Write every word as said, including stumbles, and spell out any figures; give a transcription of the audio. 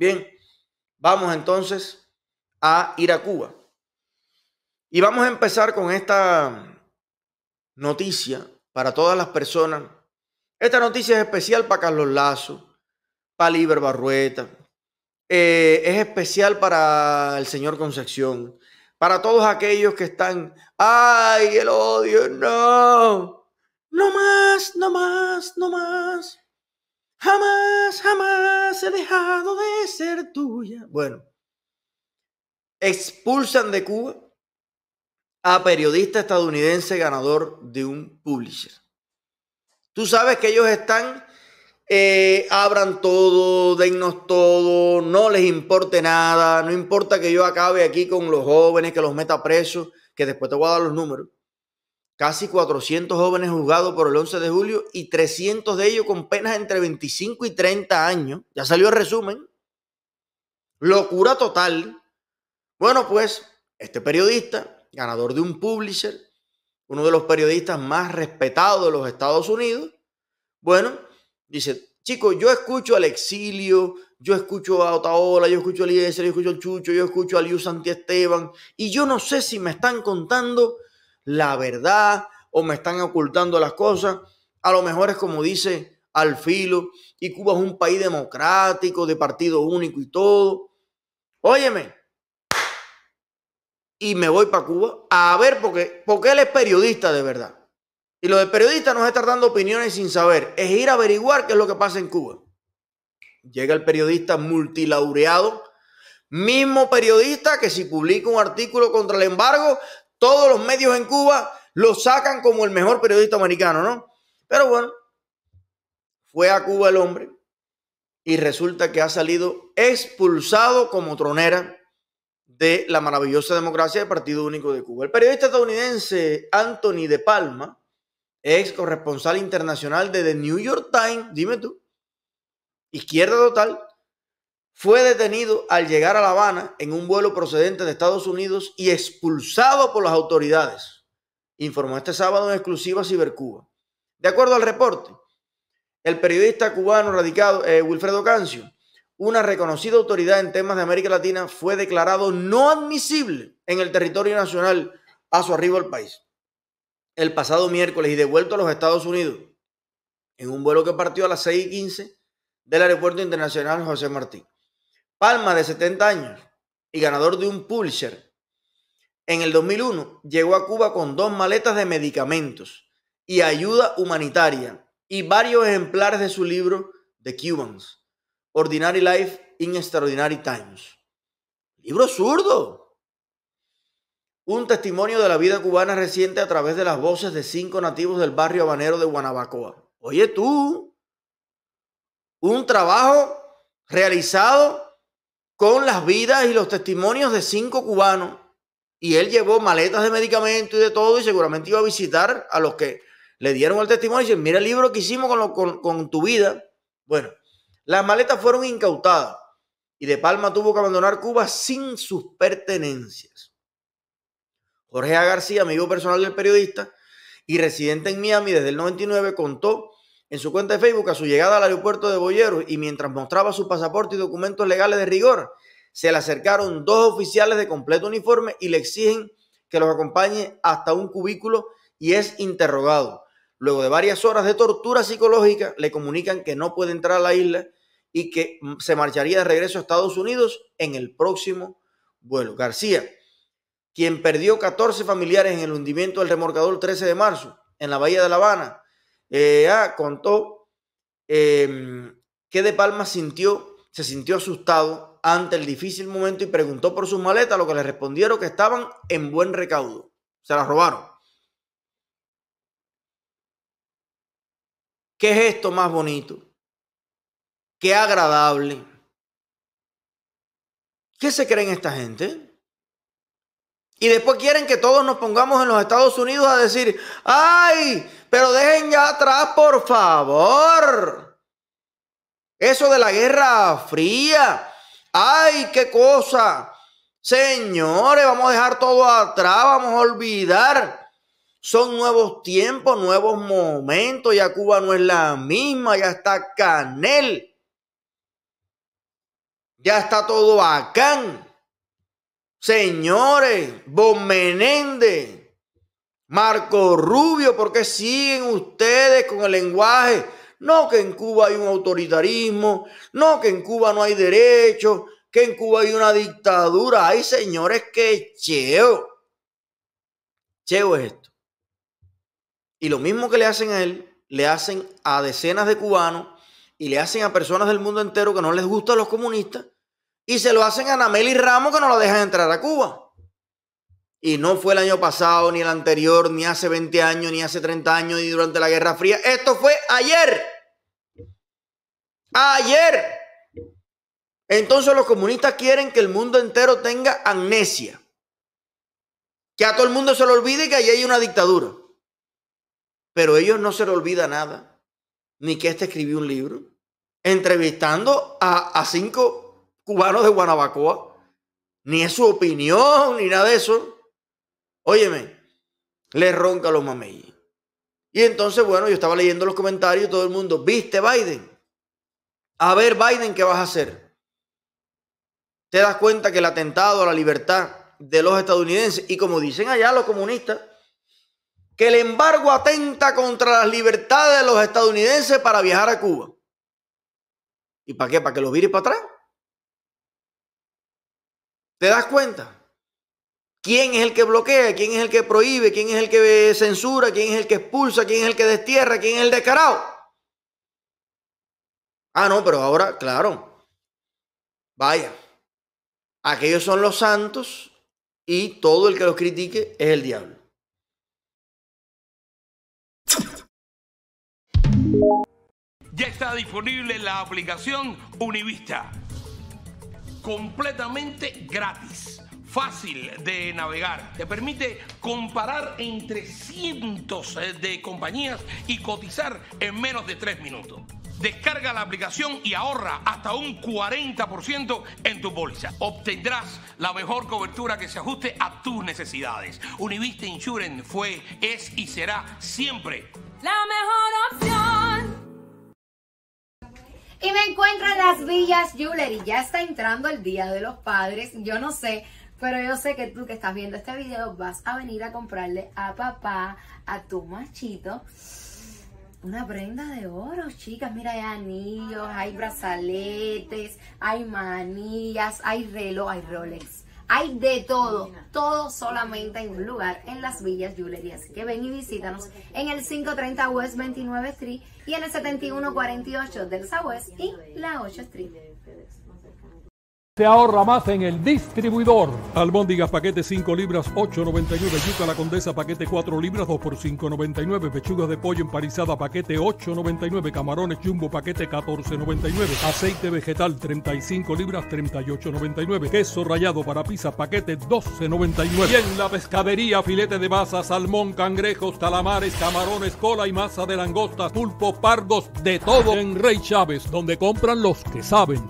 Bien, vamos entonces a ir a Cuba. Y vamos a empezar con esta noticia para todas las personas. Esta noticia es especial para Carlos Lazo, para Liber Barrueta, eh, es especial para el señor Concepción, para todos aquellos que están, ¡ay, el odio! ¡No! ¡No más, no más, no más! Jamás, jamás he dejado de ser tuya. Bueno, expulsan de Cuba a periodista estadounidense ganador de un Pulitzer. Tú sabes que ellos están, eh, abran todo, dennos todo, no les importe nada, no importa que yo acabe aquí con los jóvenes, que los meta presos, que después te voy a dar los números. Casi cuatrocientos jóvenes juzgados por el once de julio y trescientos de ellos con penas entre veinticinco y treinta años. Ya salió el resumen. Locura total. Bueno, pues este periodista, ganador de un Pulitzer, uno de los periodistas más respetados de los Estados Unidos, bueno, dice, chicos, yo escucho al Exilio, yo escucho a Otaola, yo escucho a Eliezer, yo escucho al Chucho, yo escucho a Liu Santiesteban, y yo no sé si me están contando la verdad o me están ocultando las cosas. A lo mejor es como dice Alfilo, y Cuba es un país democrático, de partido único y todo. Óyeme, y me voy para Cuba a ver, porque, porque él es periodista de verdad. Y lo de periodista no es estar dando opiniones sin saber, es ir a averiguar qué es lo que pasa en Cuba. Llega el periodista multilaureado, mismo periodista que si publica un artículo contra el embargo, todos los medios en Cuba lo sacan como el mejor periodista americano, ¿no? Pero bueno, fue a Cuba el hombre y resulta que ha salido expulsado como tronera de la maravillosa democracia del Partido Único de Cuba. El periodista estadounidense Anthony de Palma, ex corresponsal internacional de The New York Times, dime tú, izquierda total, fue detenido al llegar a La Habana en un vuelo procedente de Estados Unidos y expulsado por las autoridades, informó este sábado en exclusiva Cibercuba. De acuerdo al reporte, el periodista cubano radicado eh, Wilfredo Cancio, una reconocida autoridad en temas de América Latina, fue declarado no admisible en el territorio nacional a su arribo al país el pasado miércoles y devuelto a los Estados Unidos en un vuelo que partió a las seis y quince del Aeropuerto Internacional José Martí. Palma, de setenta años y ganador de un Pulitzer, en el dos mil uno llegó a Cuba con dos maletas de medicamentos y ayuda humanitaria y varios ejemplares de su libro The Cubans, Ordinary Life in Extraordinary Times. Libro zurdo. Un testimonio de la vida cubana reciente a través de las voces de cinco nativos del barrio habanero de Guanabacoa. Oye tú, un trabajo realizado con las vidas y los testimonios de cinco cubanos, y él llevó maletas de medicamentos y de todo, y seguramente iba a visitar a los que le dieron el testimonio y dicen, mira el libro que hicimos con, lo, con, con tu vida. Bueno, las maletas fueron incautadas y De Palma tuvo que abandonar Cuba sin sus pertenencias. Jorge A. García, amigo personal del periodista y residente en Miami desde el noventa y nueve, contó en su cuenta de Facebook a su llegada al aeropuerto de Boyeros y mientras mostraba su pasaporte y documentos legales de rigor, se le acercaron dos oficiales de completo uniforme y le exigen que los acompañe hasta un cubículo y es interrogado. Luego de varias horas de tortura psicológica, le comunican que no puede entrar a la isla y que se marcharía de regreso a Estados Unidos en el próximo vuelo. García, quien perdió catorce familiares en el hundimiento del remolcador trece de marzo en la bahía de La Habana, eh, ah, contó eh, que De Palma sintió, se sintió asustado ante el difícil momento y preguntó por sus maletas, lo que le respondieron que estaban en buen recaudo. Se las robaron. ¿Qué es esto más bonito? Qué agradable. ¿Qué se creen esta gente? Y después quieren que todos nos pongamos en los Estados Unidos a decir, ¡ay! Pero dejen ya atrás, por favor. Eso de la Guerra Fría. ¡Ay, qué cosa! Señores, vamos a dejar todo atrás, vamos a olvidar. Son nuevos tiempos, nuevos momentos. Ya Cuba no es la misma, ya está Canel. Ya está todo bacán. Señores, Bob Menéndez, Marco Rubio, ¿por qué siguen ustedes con el lenguaje? No, que en Cuba hay un autoritarismo, no, que en Cuba no hay derechos, que en Cuba hay una dictadura. Ay, señores, qué cheo. Cheo es esto. Y lo mismo que le hacen a él, le hacen a decenas de cubanos y le hacen a personas del mundo entero que no les gustan los comunistas y se lo hacen a Namely Ramos, que no la dejan entrar a Cuba. Y no fue el año pasado, ni el anterior, ni hace veinte años, ni hace treinta años, ni durante la Guerra Fría. Esto fue ayer. Ayer. Entonces los comunistas quieren que el mundo entero tenga amnesia. Que a todo el mundo se le olvide que allí hay una dictadura. Pero a ellos no se le olvida nada. Ni que este escribió un libro entrevistando a, a cinco cubanos de Guanabacoa. Ni es su opinión, ni nada de eso. Óyeme, le ronca a los mameyes. Y entonces, bueno, yo estaba leyendo los comentarios, todo el mundo, ¿viste, Biden? A ver, Biden, ¿qué vas a hacer? ¿Te das cuenta que el atentado a la libertad de los estadounidenses, y como dicen allá los comunistas, que el embargo atenta contra las libertades de los estadounidenses para viajar a Cuba? ¿Y para qué? ¿Para que los vires para atrás? ¿Te das cuenta? ¿Quién es el que bloquea? ¿Quién es el que prohíbe? ¿Quién es el que censura? ¿Quién es el que expulsa? ¿Quién es el que destierra? ¿Quién es el descarado? Ah, no, pero ahora, claro. Vaya. Aquellos son los santos y todo el que los critique es el diablo. Ya está disponible la aplicación Univista. Completamente gratis. Fácil de navegar. Te permite comparar entre cientos de compañías y cotizar en menos de tres minutos. Descarga la aplicación y ahorra hasta un cuarenta por ciento en tu póliza. Obtendrás la mejor cobertura que se ajuste a tus necesidades. Univista Insurance fue, es y será siempre la mejor opción. Y me encuentro en Las Villas Jewelry. Ya está entrando el Día de los Padres. Yo no sé, pero yo sé que tú que estás viendo este video vas a venir a comprarle a papá, a tu machito, una prenda de oro, chicas. Mira, hay anillos, hay brazaletes, hay manillas, hay reloj, hay Rolex. Hay de todo, todo solamente en un lugar, en Las Villas Jewelry. Así que ven y visítanos en el quinientos treinta West veintinueve Street y en el setenta y uno cuarenta y ocho del Southwest y la ocho Street. Se ahorra más en el distribuidor. Albóndigas paquete cinco libras, ocho noventa y nueve. Yuca La Condesa paquete cuatro libras, dos por cinco noventa y nueve. Pechugas de pollo empanizada paquete ocho noventa y nueve. Camarones jumbo paquete catorce noventa y nueve. Aceite vegetal treinta y cinco libras, treinta y ocho noventa y nueve. Queso rallado para pizza paquete doce noventa y nueve. Y en la pescadería, filete de masa, salmón, cangrejos, calamares, camarones, cola y masa de langosta, pulpo, pargos, de todo en Rey Chávez, donde compran los que saben.